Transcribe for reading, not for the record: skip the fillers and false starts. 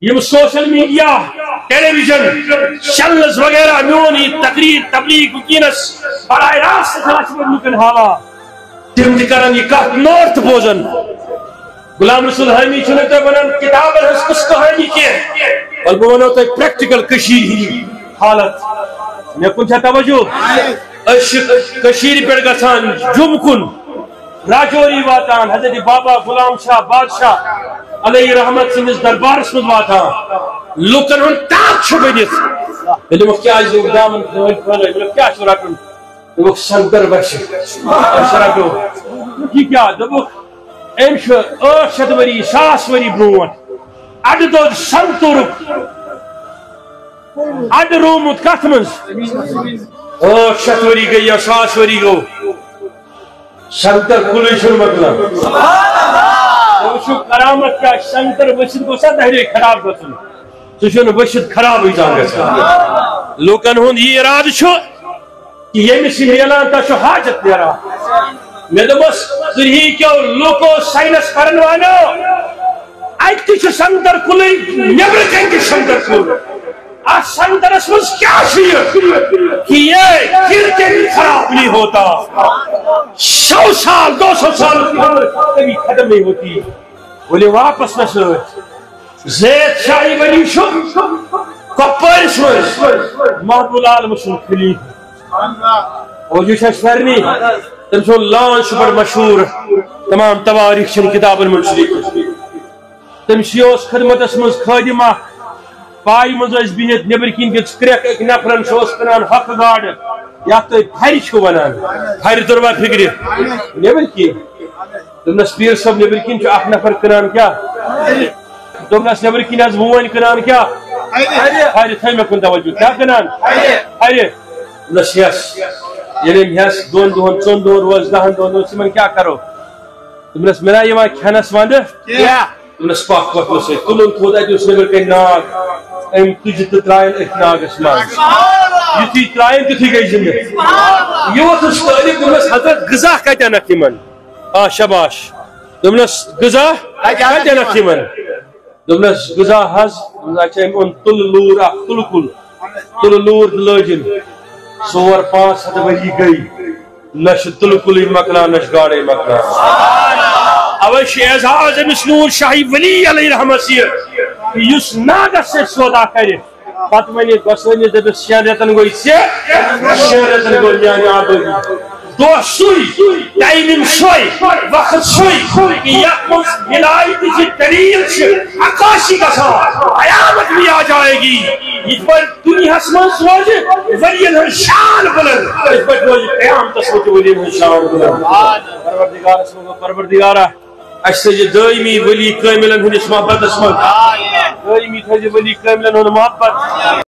یہ social media television channels وغیرہ میون یہ تقریر تبلیغ وکینس براہ راست لکن حالہ تم تران یہ کت نارتھ بوزن غلام رسول حامی چھنے تو ونان کتابن ہز کس کہانی کی بل بہ ونو تہ پریکٹیکل کشیر ہی حالت مے کن چھا توجہ کشیر پہ گژھان جم کن راجوری واتان حضرت بابا غلام شاہ بادشاہ علیہ رحمت سندس دربارس مز واتان لوکن ہن تاک چھ بنت دمک کیا دامن پھلے کیا چھ رٹن دمک شنکر بخش رٹو یہ کیا دمک ام 800 وری 1000 وری برونٹ اڈ دود سنتور اڈ رومت کت مز 800 وری گئی یا 1000 وری گو شنکر کلیشن مطلب کرامت کیا شنکر وشد کو سا دہرے خراب گھن سہ وشد خراب گھان لوکن ہند یہ اراد کہ یمس ملان تہ حاجت نیران مے دس تھی کیو لوکو سائنس کرن والو ات تہ شنکر کل نبر کن تہ شنکر کل آج سنترس مجھ کیا کہ یہ کرکٹ خراب نہیں ہوتا 100 سال 200 سال کی عمر کبھی ختم نہیں ہوتی بولے واپس نہ سوچ زید شاہی بنی شو کپرس مز محبوب العالم سن خلیف اور جو ششفرنی تم سن لانچ بڑ مشہور تمام تواریخ چن کتابن من شریف تم اس خدمتس مز خادم اخ پائی مز بہت نبر کن کریک ایک نفرن کان حق گاڑ یت تھی پھر چھو ونان پھر تروا فکر نبر کن دس پیر صاحب نبر کن اخ نفر کنان کیا دس نبر کن آز وون کنان کیا پھر تھے مے کن توجہ کیا کنان پھر دس یس یل ہس 2 دہن 4 دہن روز 10 دہن سمن کیا کرو دس میرا یہ کھینس ونڈ دس پاک وقت سے تلن تھوڑا اس نبر کن ناگ ام تج ترائن ات ناگس مز یتھی ترائن تھی گئی زندہ یہ تعلیم دس حضرت غذا کتن تمن شباش دس غذا کتن تمن دس غذا حض ان تل لور اخ تل کل تل لور لجن 400-500 وری گئی نش تل کل مکلان نش گاڑے مکلان اوش اعزاز امس نور شاہی ولی علیہ رحمت اس ناگس سے سودا کرے پت ونی بس ونی دس 6 رتن گئی 6 رتن گئی یعنی آبادی دو سوئی ٹائمنگ سوئی وقت سوئی کہ یک ہدایت کی دلیل عکاسی گژھان قیامت بھی آ جائے گی اس پر دنیا مز روز ولین ہن شان بلند اس پر روز قیامت سوچ ولین ہن شان بلند پروردگارا اس سے دائمی ولی کاملن ہندس محبت دائمی تھے ولی کاملن ہند محبت